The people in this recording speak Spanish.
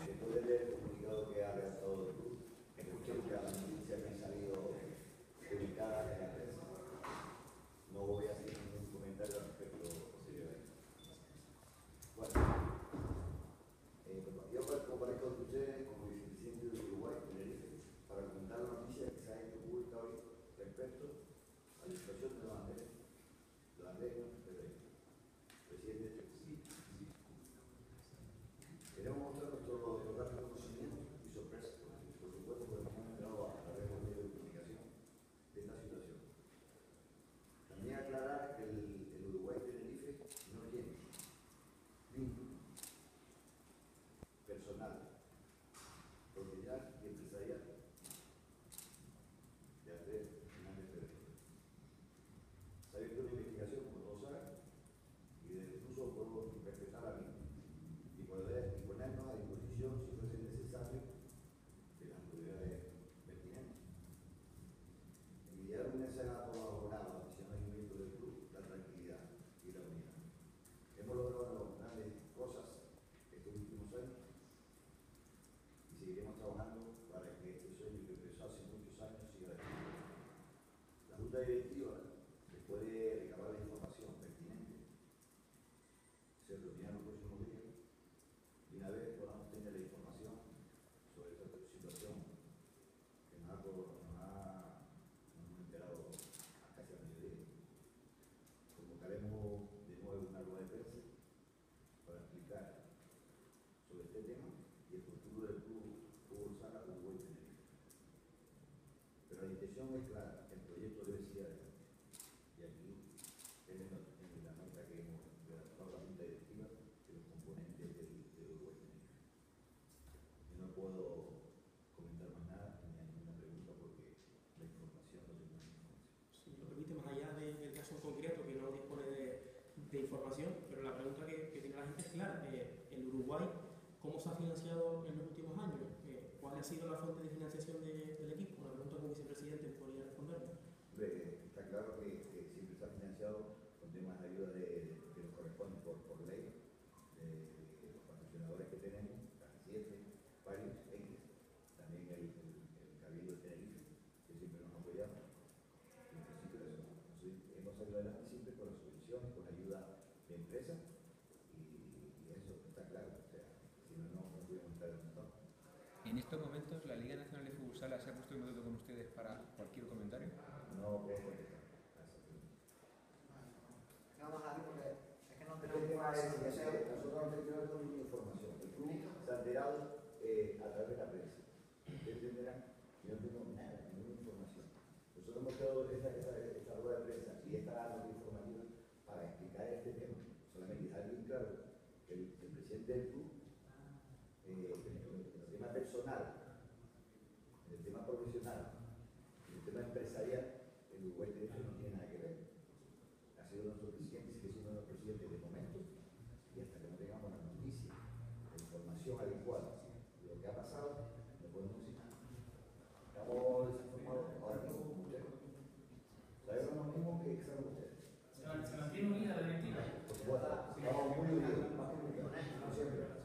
después de leer el comunicado que ha redactado el club, escuché que las noticias que han salido publicadas en la prensa. No voy a hacer ningún comentario al respecto posteriormente. Bueno, yo comparezco con ustedes como vicepresidente de Uruguay, Tenerife, para comentar la noticia que se ha hecho pública hoy respecto a la situación de la ley presidente de sí. Queremos mostrar nuestro total reconocimiento y sorpresa, por supuesto, porque hemos enterado a través de los medios de comunicación de esta situación. También aclarar que el Uruguay Tenerife no tiene vínculo personal, propiedad y empresarial de Andrés Fernández Pérez. Se ha abierto una investigación, como todos saben, y desde incluso podemos respetar a mí y ponernos a disposición, si fuese necesario, de las autoridades pertinentes. Enviar un mensaje a todos los abonados, aficionados y miembros del club, la tranquilidad y la unidad. Hemos logrado grandes cosas estos últimos años y seguiremos trabajando para que este sueño que empezó hace muchos años siga adelante. La Junta Directiva, después de recabar la información pertinente, se reunirá en los próximos días y una vez podamos tener la información sobre esta situación que nos hemos enterado casi a mediodía. Convocaremos de nuevo una rueda de prensa para explicar sobre este tema y el futuro del club Sala Uruguay Tenerife. Pero la intención es clara, el proyecto debe seguir adelante. Y aquí es la nota que hemos redactado la Junta Directiva de los componentes del Uruguay Tenerife. Yo no puedo comentar más nada ni hay ninguna pregunta porque la información no tengo información. Si lo permite, más allá del caso en concreto, que no dispone de información, pero la pregunta que tiene la gente es clara. El Uruguay, ¿cómo se ha financiado en los últimos años? ¿Cuál ha sido la fuente de financiación del equipo? Una pregunta que un vicepresidente podría responderme. Está claro que siempre se ha financiado con temas de ayuda que nos corresponden por ley, de los patrocinadores que tenemos, casi 7, varios, X, también el Cabildo de Tenerife, que siempre nos ha apoyado. En principio eso, hemos salido adelante siempre con las subvenciones, con la ayuda de empresas, y eso está claro, o sea, si no pudiéramos estar en un. En estos momentos, ¿la Liga Nacional de Fútbol Sala se ha puesto en contacto con ustedes para cualquier comentario? No puedo contestar. Vamos a ver, porque es que no El tenemos tema es que información. nosotros no tenemos ninguna información. El club se ha enterado a través de la prensa. Ustedes entenderán que yo no tengo nada, ninguna información. Nosotros hemos creado esta rueda de prensa y esta nota informativa para explicar este tema. Solamente dejar bien claro que el presidente del club, en el tema personal, en el tema profesional, en el tema empresarial, el Uruguay Tenerife no tiene nada que ver. Ha sido nuestro presidente, sigue siendo nuestro presidente de momento, y hasta que no tengamos la noticia, la información adecuada de lo que ha pasado, no podemos decir nada. Estamos desinformados ahora mismo como ustedes. Sabemos lo mismo que saben ustedes. Se mantiene unida la directiva. Por supuesto, estamos muy unidos, más que nunca, como siempre.